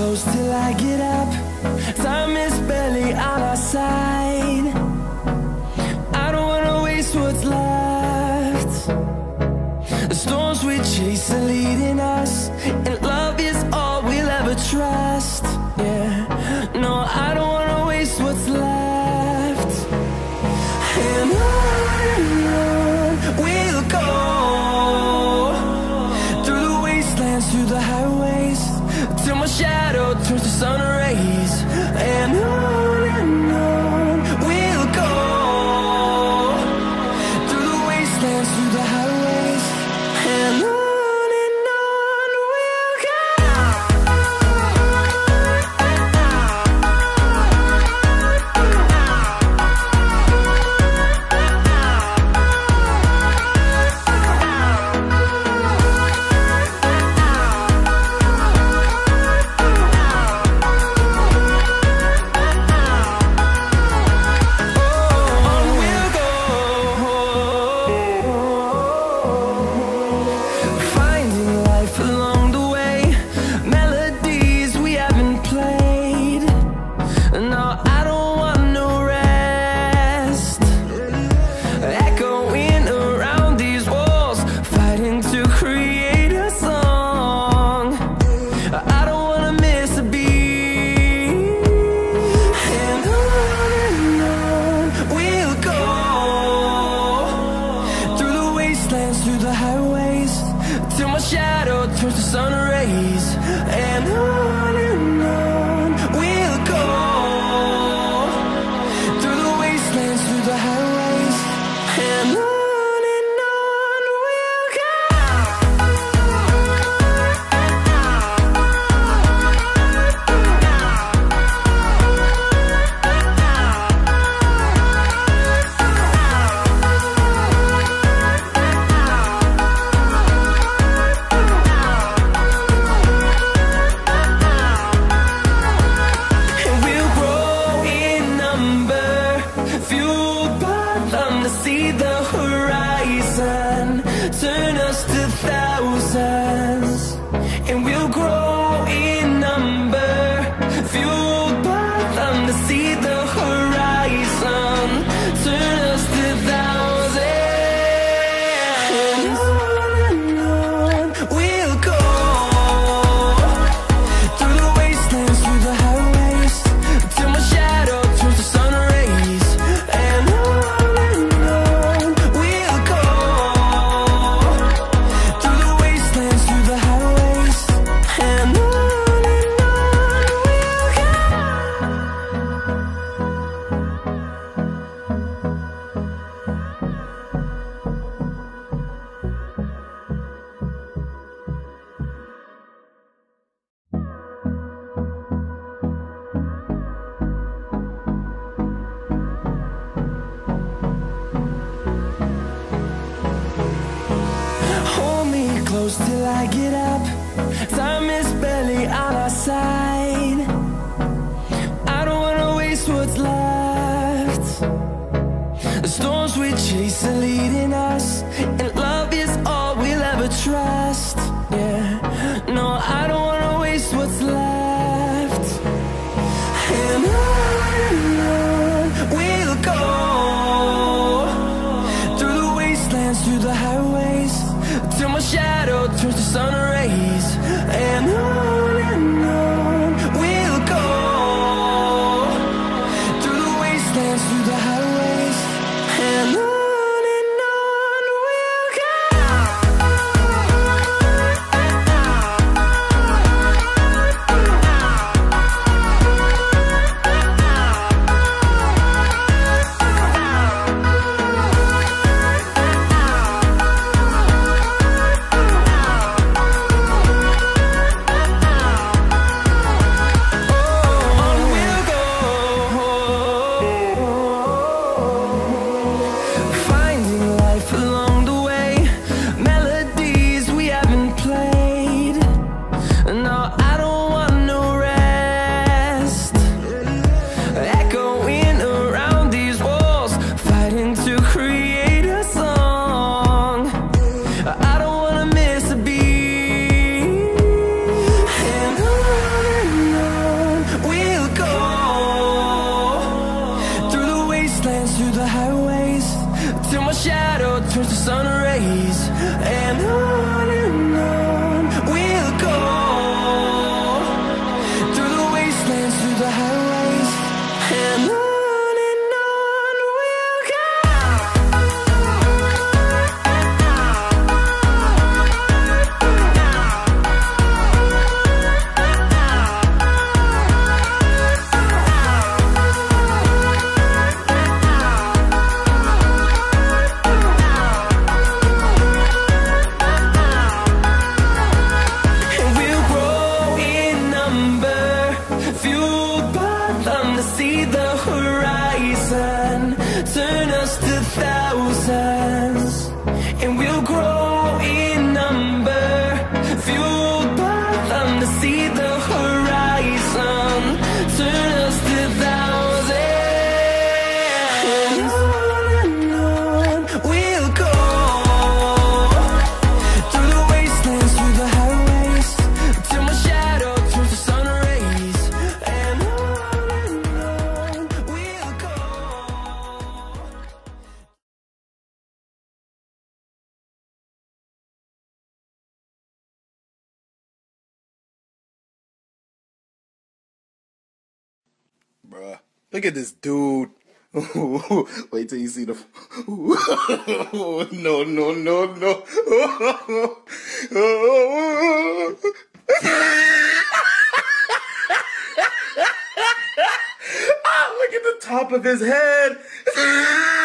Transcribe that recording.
close till I get up. Time is barely on our side. I don't wanna waste what's left. The storms we chase are leading us, and love is all we'll ever trust. Yeah, no, I don't wanna waste what's left. And on we'll go, through the wastelands, through the highways, till my shadow turns to sun rays. And on we'll go, through the wastelands, through the highways, and on we'll go. Through the highways, till my shadow turns to sun rays. And on we'll go, through the wastelands, through the highways, and on we'll go. See the horizon turn us to thousands, and we'll grow in number, fueled by them to see the horizon turn us to thousands. And on we'll go, through the wastelands, through the highways, till my shadow turns to sun rays. And close till I get up. Time is barely on our side. I don't wanna waste what's left. The storms we chase are leading us, and love is all we'll ever trust. Yeah, no, I don't wanna waste what's left. And on we'll go, through the wastelands, through the highways, till my shadow turns to sun rays. And on we'll go, through the wastelands, through the highways, and on we'll go. Bruh. Look at this dude. Wait till you see the... No, no, no, no. Look at the top of his head.